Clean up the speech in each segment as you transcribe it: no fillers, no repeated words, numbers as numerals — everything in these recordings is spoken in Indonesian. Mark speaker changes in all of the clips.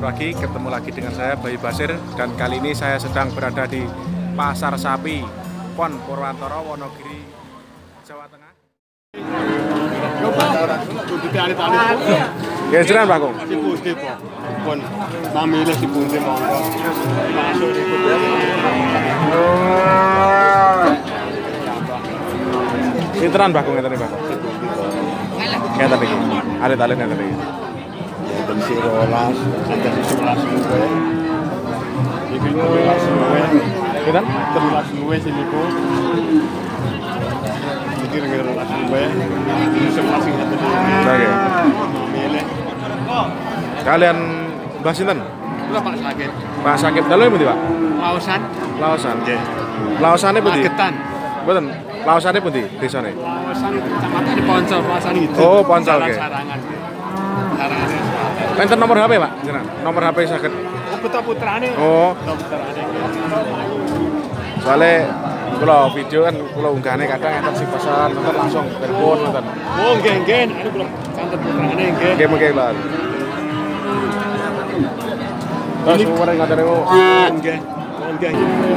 Speaker 1: pagi, ketemu lagi dengan saya Bayu Basir, dan kali ini saya sedang berada di Pasar Sapi Pon Purwantoro, Wonogiri, Jawa Tengah. Ya, jenengan Pak Kong.
Speaker 2: Pon mamile dipundi monggo. Masuk ikut.
Speaker 1: Sintenan Pak Kong ngeten Pak Kong. Ngeten iki. Alit-alit ngeten iki.
Speaker 2: Dan si rolas, ada 11 luwe. Iki 13 luwe.
Speaker 1: Kinten?
Speaker 2: 13 luwe siniku. Iki 13 luwe. 11 sing ada.
Speaker 1: Oke.
Speaker 2: Mamile.
Speaker 1: Kalian Mbah sinten?
Speaker 2: Kula Pak Sakit.
Speaker 1: Pak Sakit. Dalu pundi, Pak?
Speaker 2: Laosan.
Speaker 1: Laosan.
Speaker 2: Nggih.
Speaker 1: Laosane pundi?
Speaker 2: Magetan.
Speaker 1: Mboten. Laosane pundi desane?
Speaker 2: Laosan kecamatan di Poncol, Pasan itu.
Speaker 1: Oh, Poncol, nggih.
Speaker 2: Sarangan. Sarangan.
Speaker 1: Enten nomor HP, Pak? Jenengan. Nomor HP saged.
Speaker 2: Putra putrane.
Speaker 1: Oh,
Speaker 2: Putrane.
Speaker 1: soalnya kalau video kan kalau unggahane kadang enten sing pesan, enten langsung telepon enten.
Speaker 2: Oh, nggih. Anu kula santet putrane nggih.
Speaker 1: Nggih mengke, Pak. Terus umure ngaten niku.
Speaker 2: Nggih. Nggih.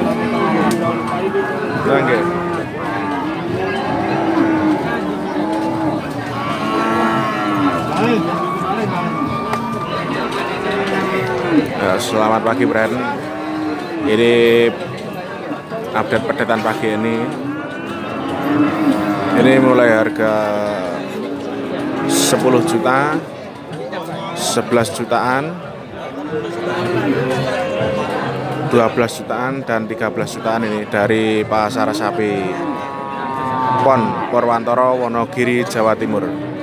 Speaker 1: Lah nggih. Selamat pagi, Bren. Ini update perdetan pagi ini. Ini mulai harga 10 juta, 11 jutaan, 12 jutaan, dan 13 jutaan ini dari Pasar Sapi Pon Purwantoro, Wonogiri, Jawa Timur.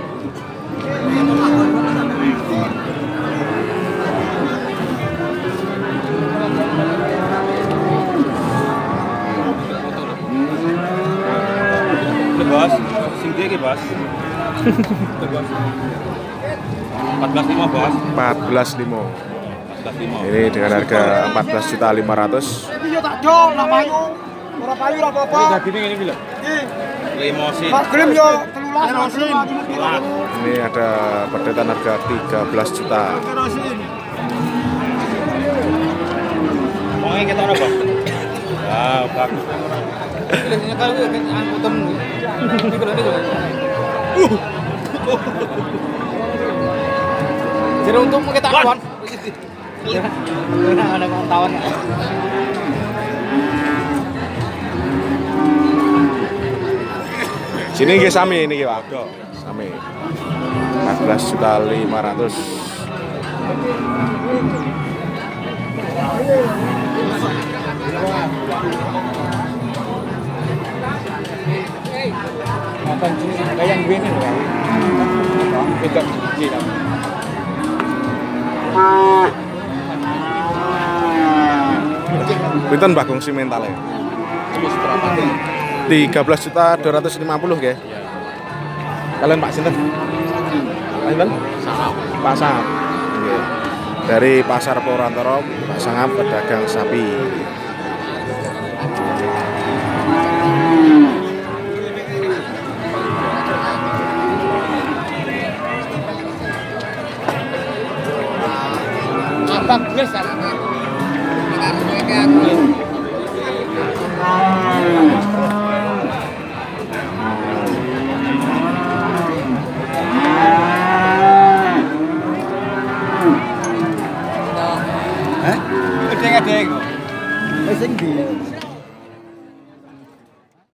Speaker 3: Bos, sing iki, Bos. 14.5, Bos.
Speaker 1: 14.5.
Speaker 3: 14.5.
Speaker 1: Ini dengan harga 14.500.000.
Speaker 4: Iya tak dol, nak payu. Ora payu ora apa-apa.
Speaker 3: Dadine ngene iki lho. Limosin.
Speaker 4: Mas Grim yo 13.
Speaker 1: Ini ada perdetan harga 13 juta.
Speaker 3: Wong iki ketokno, Bos. Ah, bagus.
Speaker 4: Ini kalau angkutan ini kalau ini. Jadi untuk kita kawan. Ada kawan.
Speaker 1: Sini nggih sami niki, Pak. Sami. 14.500.000.
Speaker 4: Makan sini ada yang gini loh. Kita gila.
Speaker 1: Pinten Mbak Gong simentale? 13.250.000 nggih. Kalian Pak sinten? Pak sinten? Pak Sangap. Nggih. Dari Pasar Purwantoro, Pak Sangap, pedagang sapi.
Speaker 4: Bagus kan. Hah? Gede-gede kok. Wis sing ndi?